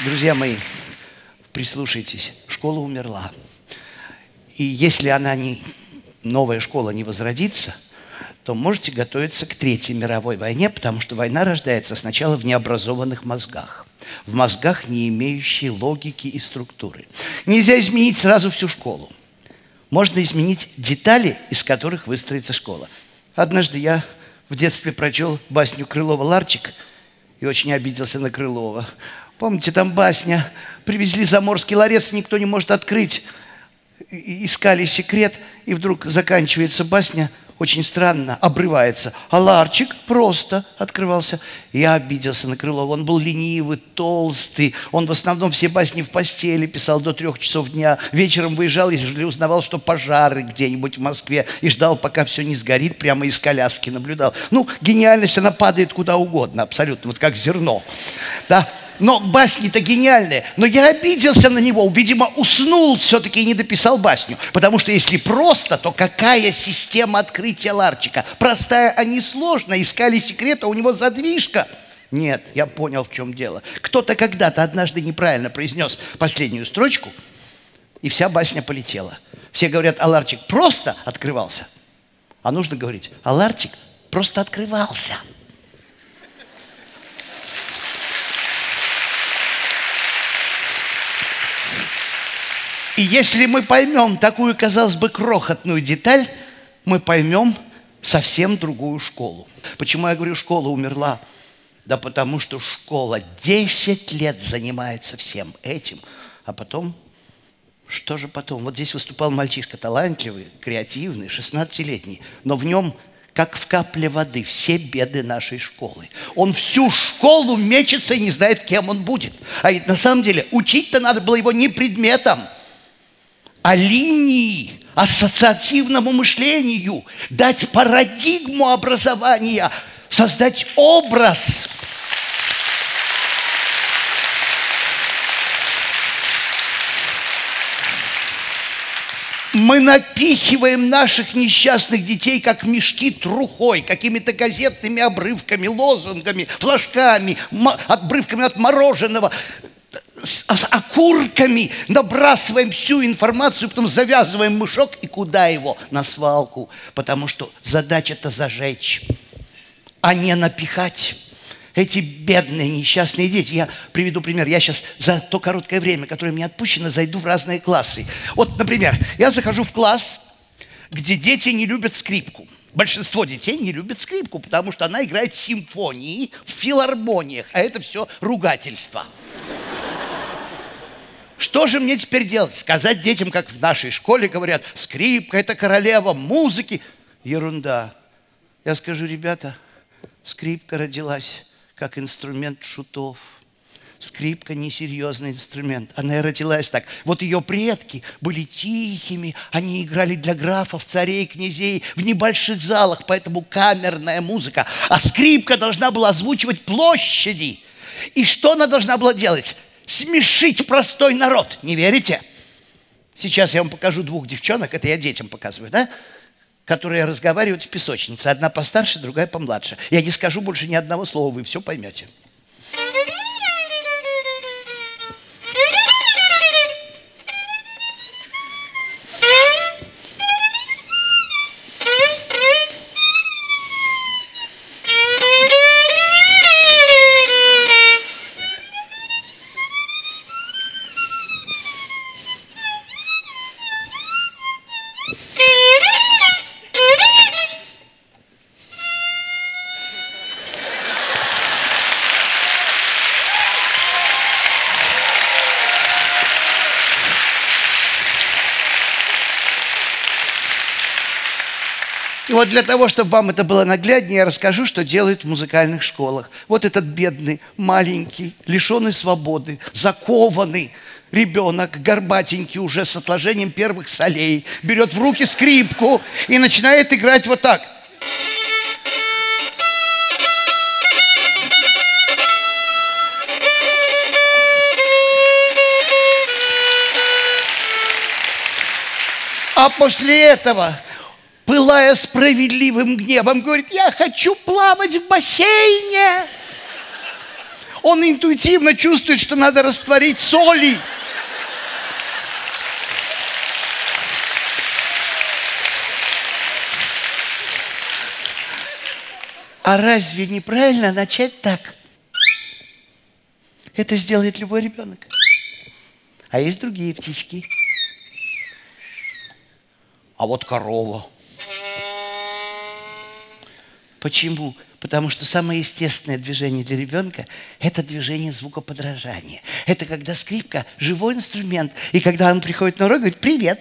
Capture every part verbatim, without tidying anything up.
Друзья мои, прислушайтесь, школа умерла. И если она не, новая школа не возродится, то можете готовиться к Третьей мировой войне, потому что война рождается сначала в необразованных мозгах, в мозгах, не имеющие логики и структуры. Нельзя изменить сразу всю школу. Можно изменить детали, из которых выстроится школа. Однажды я в детстве прочел басню Крылова «Ларчик» и очень обиделся на Крылова. Помните, там басня: привезли заморский ларец, никто не может открыть. Искали секрет, и вдруг заканчивается басня очень странно, обрывается. А ларчик просто открывался. Я обиделся на Крылова. Он был ленивый, толстый. Он в основном все басни в постели писал до трех часов дня. Вечером выезжал, если узнавал, что пожары где-нибудь в Москве, и ждал, пока все не сгорит, прямо из коляски наблюдал. Ну, гениальность, она падает куда угодно, абсолютно, вот как зерно. Да? Но басни-то гениальные. Но я обиделся на него. Видимо, уснул все-таки и не дописал басню. Потому что если просто, то какая система открытия ларчика? Простая, а не сложная. Искали секрет, а у него задвижка. Нет, я понял, в чем дело. Кто-то когда-то однажды неправильно произнес последнюю строчку, и вся басня полетела. Все говорят, а ларчик просто открывался. А нужно говорить, а ларчик просто открывался. И если мы поймем такую, казалось бы, крохотную деталь, мы поймем совсем другую школу. Почему я говорю, школа умерла? Да потому что школа десять лет занимается всем этим, а потом, что же потом? Вот здесь выступал мальчишка талантливый, креативный, шестнадцатилетний, но в нем, как в капле воды, все беды нашей школы. Он всю школу мечется и не знает, кем он будет. А ведь на самом деле учить-то надо было его не предметом, а линии, ассоциативному мышлению, дать парадигму образования, создать образ. Мы напихиваем наших несчастных детей, как мешки трухой, какими-то газетными обрывками, лозунгами, флажками, обрывками от мороженого, с окурками, набрасываем всю информацию, потом завязываем мешок, и куда его? На свалку. Потому что задача-то зажечь, а не напихать. Эти бедные несчастные дети. Я приведу пример. Я сейчас за то короткое время, которое мне отпущено, зайду в разные классы. Вот, например, я захожу в класс, где дети не любят скрипку. Большинство детей не любят скрипку, потому что она играет симфонии в филармониях, а это все ругательство. Что же мне теперь делать? Сказать детям, как в нашей школе говорят, скрипка – это королева музыки. Ерунда. Я скажу, ребята, скрипка родилась как инструмент шутов. Скрипка – несерьезный инструмент. Она и родилась так. Вот ее предки были тихими, они играли для графов, царей, князей в небольших залах, поэтому камерная музыка. А скрипка должна была озвучивать площади. И что она должна была делать? Смешить простой народ. Не верите? Сейчас я вам покажу двух девчонок, это я детям показываю, да? Которые разговаривают в песочнице. Одна постарше, другая помладше. Я не скажу больше ни одного слова, вы все поймете. И вот для того, чтобы вам это было нагляднее, я расскажу, что делают в музыкальных школах. Вот этот бедный, маленький, лишенный свободы, закованный ребенок, горбатенький уже с отложением первых солей, берет в руки скрипку и начинает играть вот так. А после этого, пылая справедливым гневом, говорит, я хочу плавать в бассейне. Он интуитивно чувствует, что надо растворить соли. А разве неправильно начать так? Это сделает любой ребенок. А есть другие птички. А вот корова. Почему? Потому что самое естественное движение для ребенка – это движение звукоподражания. Это когда скрипка – живой инструмент. И когда он приходит на урок, говорит: «Привет».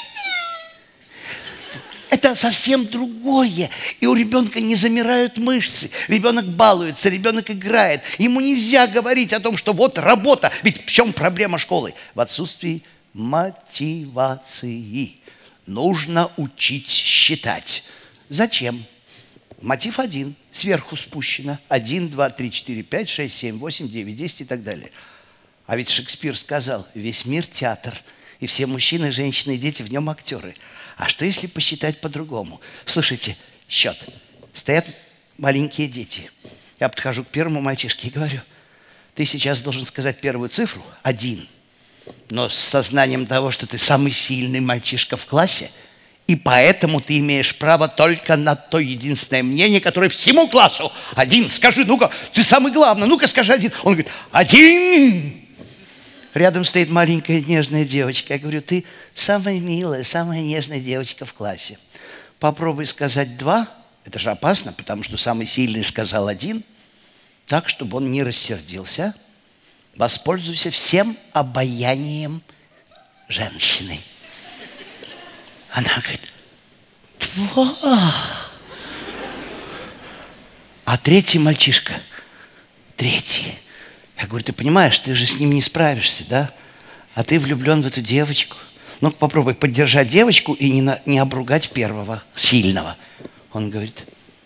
Это совсем другое. И у ребенка не замирают мышцы. Ребенок балуется, ребенок играет. Ему нельзя говорить о том, что вот работа. Ведь в чем проблема школы? В отсутствии мотивации. Нужно учить считать. Зачем? Мотив один. Сверху спущено. Один, два, три, четыре, пять, шесть, семь, восемь, девять, десять и так далее. А ведь Шекспир сказал: весь мир театр. И все мужчины, женщины и дети в нем актеры. А что, если посчитать по-другому? Слушайте, счет. Стоят маленькие дети. Я подхожу к первому мальчишке и говорю: ты сейчас должен сказать первую цифру – один. Но с сознанием того, что ты самый сильный мальчишка в классе, и поэтому ты имеешь право только на то единственное мнение, которое всему классу. Один, скажи, ну-ка, ты самый главный, ну-ка скажи один. Он говорит: один. Рядом стоит маленькая нежная девочка. Я говорю: ты самая милая, самая нежная девочка в классе. Попробуй сказать два. Это же опасно, потому что самый сильный сказал один. Так, чтобы он не рассердился. Воспользуйся всем обаянием женщины. Она говорит: два. А третий мальчишка, третий. Я говорю: ты понимаешь, ты же с ним не справишься, да? А ты влюблен в эту девочку. Ну-ка попробуй поддержать девочку и не, на, не обругать первого, сильного. Он говорит: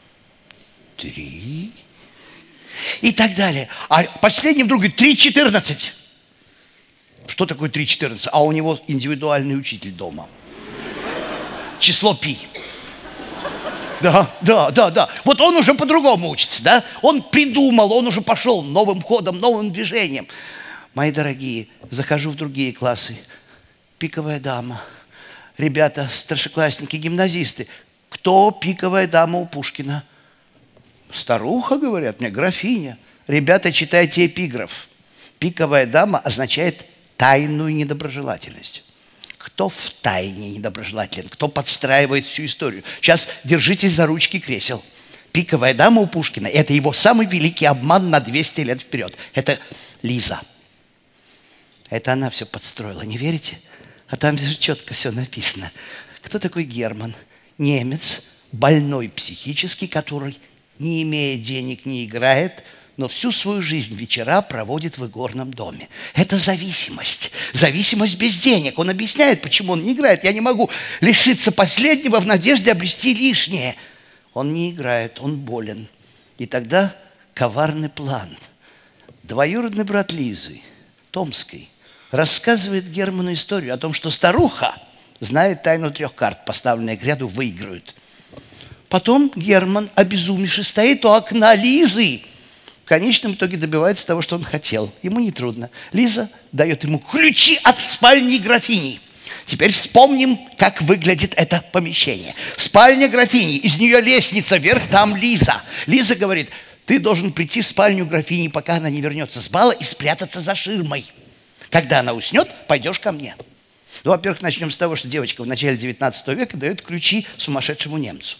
три. И так далее. А последний вдруг говорит: три четырнадцать. Что такое три четырнадцать? А у него индивидуальный учитель дома. Число пи. Да, да, да, да. Вот он уже по-другому учится, да? Он придумал, он уже пошел новым ходом, новым движением. Мои дорогие, захожу в другие классы. Пиковая дама. Ребята, старшеклассники, гимназисты. Кто пиковая дама у Пушкина? Старуха, говорят мне, графиня. Ребята, читайте эпиграф. Пиковая дама означает тайную недоброжелательность. Кто в тайне недоброжелателен, кто подстраивает всю историю. Сейчас держитесь за ручки кресел. Пиковая дама у Пушкина – это его самый великий обман на двести лет вперед. Это Лиза. Это она все подстроила, не верите? А там же четко все написано. Кто такой Герман? Немец, больной психически, который, не имея денег, не играет, но всю свою жизнь вечера проводит в игорном доме. Это зависимость. Зависимость без денег. Он объясняет, почему он не играет. Я не могу лишиться последнего в надежде обрести лишнее. Он не играет, он болен. И тогда коварный план. Двоюродный брат Лизы, Томской, рассказывает Герману историю о том, что старуха знает тайну трех карт, поставленные к ряду, выиграют. Потом Герман, обезумевший, стоит у окна Лизы. В конечном итоге добивается того, что он хотел. Ему нетрудно. Лиза дает ему ключи от спальни графини. Теперь вспомним, как выглядит это помещение. Спальня графини, из нее лестница вверх, там Лиза. Лиза говорит: ты должен прийти в спальню графини, пока она не вернется с бала, и спрятаться за ширмой. Когда она уснет, пойдешь ко мне. Ну, во-первых, начнем с того, что девочка в начале девятнадцатого века дает ключи сумасшедшему немцу.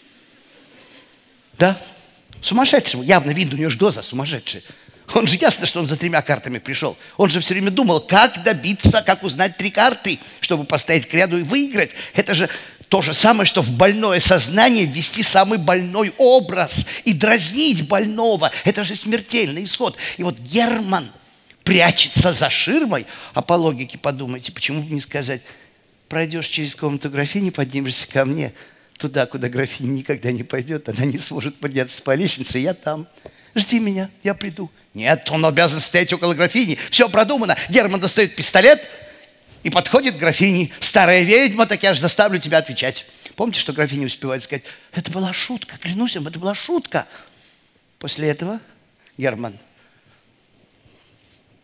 Да? Сумасшедшему. Явно видно, у него же глаза сумасшедшие. Он же ясно, что он за тремя картами пришел. Он же все время думал, как добиться, как узнать три карты, чтобы поставить к ряду и выиграть. Это же то же самое, что в больное сознание ввести самый больной образ и дразнить больного. Это же смертельный исход. И вот Герман прячется за ширмой, а по логике подумайте, почему бы не сказать: пройдешь через комнату графини, поднимешься ко мне. Туда, куда графиня никогда не пойдет, она не сможет подняться по лестнице, я там. Жди меня, я приду. Нет, он обязан стоять около графини. Все продумано. Герман достает пистолет и подходит к графине. Старая ведьма, так я же заставлю тебя отвечать. Помните, что графиня успевает сказать: это была шутка, клянусь вам, это была шутка. После этого Герман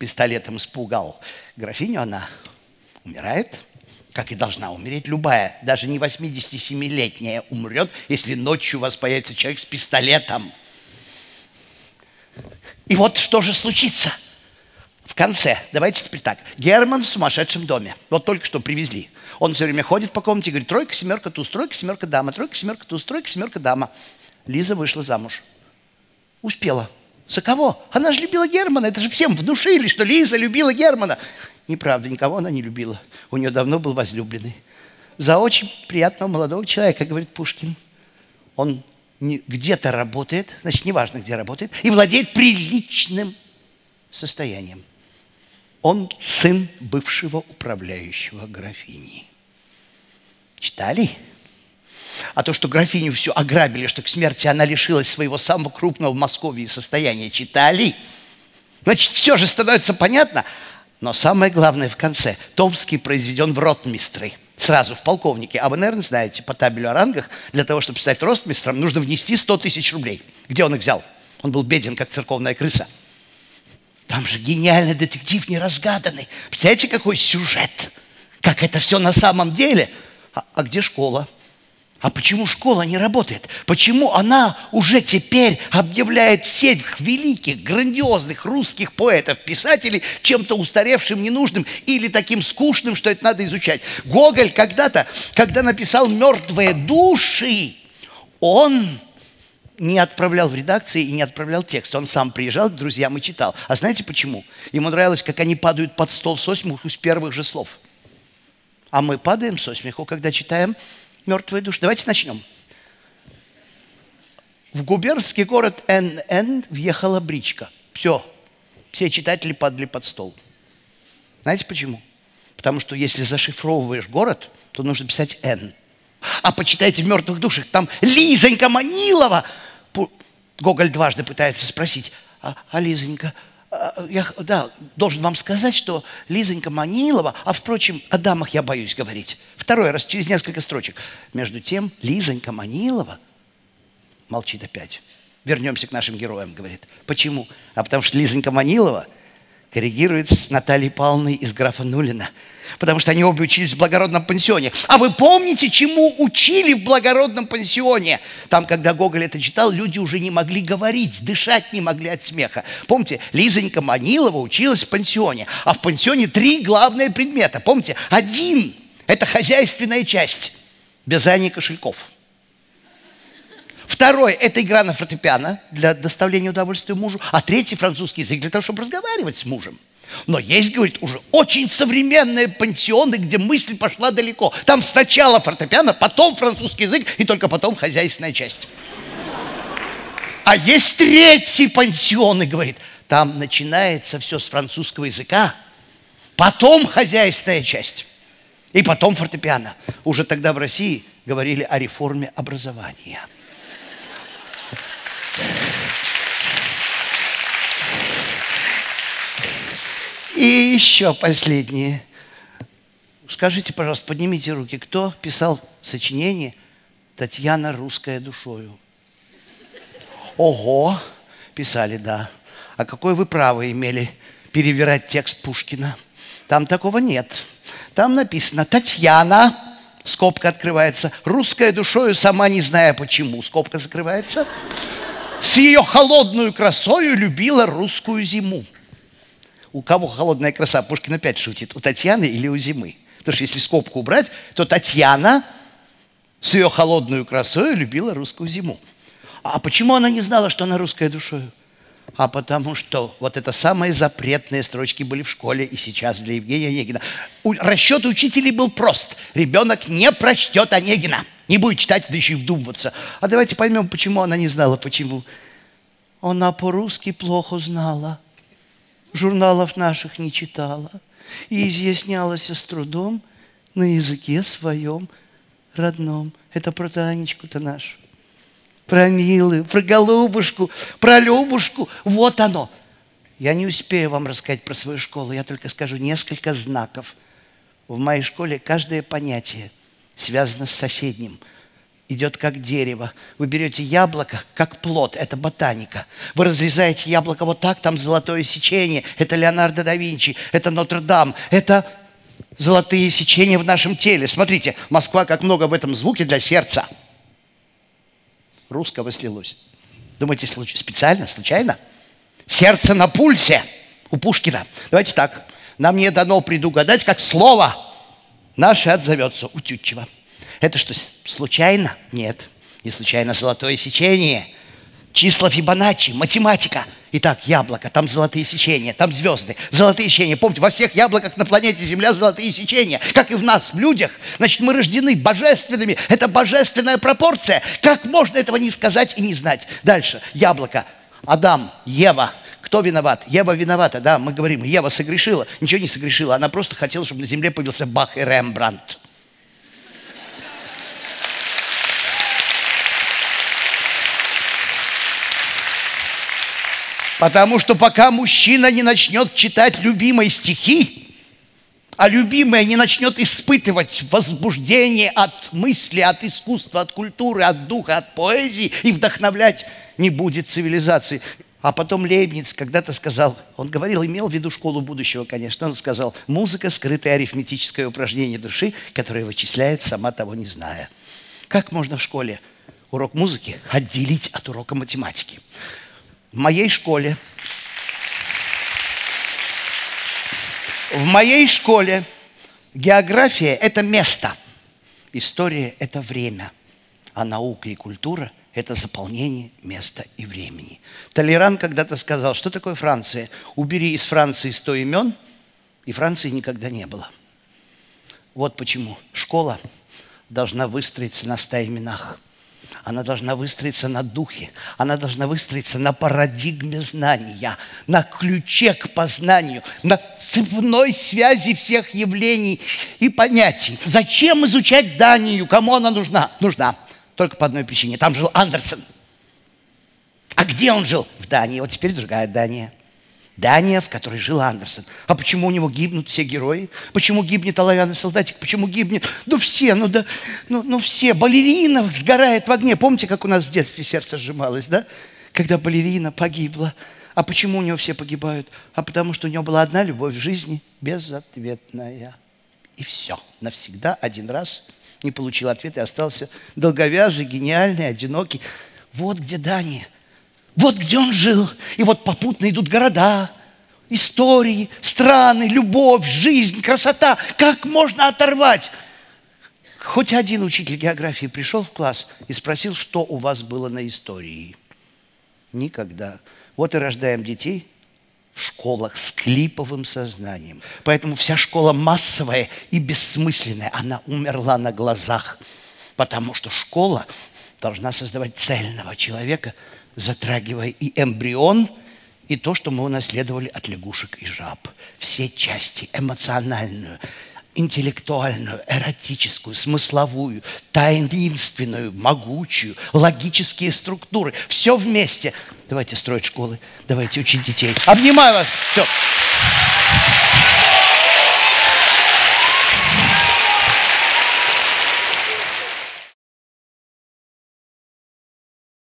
пистолетом испугал графиню, она умирает, как и должна умереть любая, даже не восьмидесятисемилетняя умрет, если ночью у вас появится человек с пистолетом. И вот что же случится в конце? Давайте теперь так. Герман в сумасшедшем доме. Вот только что привезли. Он все время ходит по комнате и говорит: тройка, семерка, туз, тройка, семерка, дама, тройка, семерка, туз, тройка, семерка, дама. Лиза вышла замуж. Успела. За кого? Она же любила Германа. Это же всем внушили, что Лиза любила Германа. Неправда, никого она не любила. У нее давно был возлюбленный. За очень приятного молодого человека, говорит Пушкин. Он где-то работает, значит, неважно, где работает, и владеет приличным состоянием. Он сын бывшего управляющего графини. Читали? А то, что графиню всю ограбили, что к смерти она лишилась своего самого крупного в Москве состояния, читали? Значит, все же становится понятно. Но самое главное в конце. Томский произведен в ротмистры. Сразу в полковнике. А вы, наверное, знаете, по табелю о рангах, для того, чтобы стать ротмистром, нужно внести сто тысяч рублей. Где он их взял? Он был беден, как церковная крыса. Там же гениальный детектив неразгаданный. Представляете, какой сюжет? Как это все на самом деле? А, а где школа? А почему школа не работает? Почему она уже теперь объявляет всех великих, грандиозных русских поэтов, писателей чем-то устаревшим, ненужным или таким скучным, что это надо изучать? Гоголь когда-то, когда написал «Мертвые души», он не отправлял в редакции и не отправлял текст. Он сам приезжал к друзьям и читал. А знаете почему? Ему нравилось, как они падают под стол со смеху с первых же слов. А мы падаем со смеху, когда читаем «Мертвые души». Давайте начнем. В губернский город Н Н въехала бричка. Все. Все читатели падали под стол. Знаете почему? Потому что если зашифровываешь город, то нужно писать Н. А почитайте в «Мертвых душах», там Лизонька Манилова. Гоголь дважды пытается спросить: а, а Лизонька, а, я да, должен вам сказать, что Лизонька Манилова, а впрочем, о дамах я боюсь говорить. Второй раз, через несколько строчек. Между тем, Лизонька Манилова молчит опять. Вернемся к нашим героям, говорит. Почему? А потому что Лизонька Манилова коррегирует с Натальей Павловной из графа Нулина. Потому что они обе учились в благородном пансионе. А вы помните, чему учили в благородном пансионе? Там, когда Гоголь это читал, люди уже не могли говорить, дышать не могли от смеха. Помните, Лизонька Манилова училась в пансионе. А в пансионе три главные предмета. Помните, один – это хозяйственная часть, вязание кошельков. Второй – это игра на фортепиано для доставления удовольствия мужу. А третий – французский язык для того, чтобы разговаривать с мужем. Но есть, говорит, уже очень современные пансионы, где мысль пошла далеко. Там сначала фортепиано, потом французский язык и только потом хозяйственная часть. А есть третий пансион, и говорит, там начинается все с французского языка, потом хозяйственная часть и потом фортепиано. Уже тогда в России говорили о реформе образования. И еще последнее. Скажите, пожалуйста, поднимите руки, кто писал сочинение «Татьяна русская душою»? Ого, писали, да. А какое вы право имели перевирать текст Пушкина? Там такого нет. Там написано «Татьяна», скобка открывается, «русская душою, сама не зная почему», скобка закрывается, «с ее холодную красою любила русскую зиму». У кого холодная краса? Пушкин опять шутит. У Татьяны или у зимы? Потому что если скобку убрать, то Татьяна с ее холодную красой любила русскую зиму. А почему она не знала, что она русская душою? А потому что вот это самые запретные строчки были в школе и сейчас для Евгения Онегина. Расчет учителей был прост. Ребенок не прочтет Онегина. Не будет читать, да еще и вдумываться. А давайте поймем, почему она не знала. Почему? Она по-русски плохо знала. Журналов наших не читала и изъяснялась с трудом на языке своем родном. Это про Танечку-то нашу, про Милую, про Голубушку, про Любушку. Вот оно. Я не успею вам рассказать про свою школу, я только скажу несколько знаков. В моей школе каждое понятие связано с соседним. идет как дерево. Вы берете яблоко, как плод, это ботаника. Вы разрезаете яблоко вот так, там золотое сечение, это Леонардо да Винчи, это Нотр-Дам, это золотые сечения в нашем теле. Смотрите, Москва, как много в этом звуке для сердца. Русского слилось. Думаете, случай, специально, случайно? Сердце на пульсе у Пушкина. Давайте так. Нам не дано предугадать, как слово наше отзовется у Тютчева. Это что, случайно? Нет, не случайно. Золотое сечение. Числа Фибоначчи, математика. Итак, яблоко, там золотые сечения, там звезды, золотые сечения. Помните, во всех яблоках на планете Земля золотые сечения, как и в нас, в людях. Значит, мы рождены божественными. Это божественная пропорция. Как можно этого не сказать и не знать? Дальше. Яблоко. Адам, Ева. Кто виноват? Ева виновата, да, мы говорим, Ева согрешила. Ничего не согрешила, она просто хотела, чтобы на земле появился Бах и Рембрандт. Потому что пока мужчина не начнет читать любимые стихи, а любимая не начнет испытывать возбуждение от мысли, от искусства, от культуры, от духа, от поэзии и вдохновлять, не будет цивилизации. А потом Лейбниц когда-то сказал, он говорил, имел в виду школу будущего, конечно, он сказал, музыка – скрытое арифметическое упражнение души, которое вычисляет, сама того не зная. Как можно в школе урок музыки отделить от урока математики? В моей школе, в моей школе география – это место, история – это время, а наука и культура – это заполнение места и времени. Толеран когда-то сказал, что такое Франция? Убери из Франции сто имен, и Франции никогда не было. Вот почему школа должна выстроиться на ста именах. Она должна выстроиться на духе, она должна выстроиться на парадигме знания, на ключе к познанию, на цепной связи всех явлений и понятий. Зачем изучать Данию? Кому она нужна? Нужна только по одной причине. Там жил Андерсен. А где он жил? В Дании. Вот теперь другая Дания. Дания, в которой жил Андерсен. А почему у него гибнут все герои? Почему гибнет оловянный солдатик? Почему гибнет? Ну все, ну да, ну, ну все. Балерина сгорает в огне. Помните, как у нас в детстве сердце сжималось, да? Когда балерина погибла. А почему у него все погибают? А потому что у него была одна любовь в жизни, безответная. И все. Навсегда, один раз не получил ответа и остался долговязый, гениальный, одинокий. Вот где Дания. Вот где он жил. И вот попутно идут города, истории, страны, любовь, жизнь, красота. Как можно оторвать? Хоть один учитель географии пришел в класс и спросил, что у вас было на истории? Никогда. Вот и рождаем детей в школах с клиповым сознанием. Поэтому вся школа массовая и бессмысленная. Она умерла на глазах. Потому что школа должна создавать цельного человека, затрагивая и эмбрион, и то, что мы унаследовали от лягушек и жаб. Все части, эмоциональную, интеллектуальную, эротическую, смысловую, таинственную, могучую, логические структуры. Все вместе. Давайте строить школы, давайте учить детей. Обнимаю вас. Все.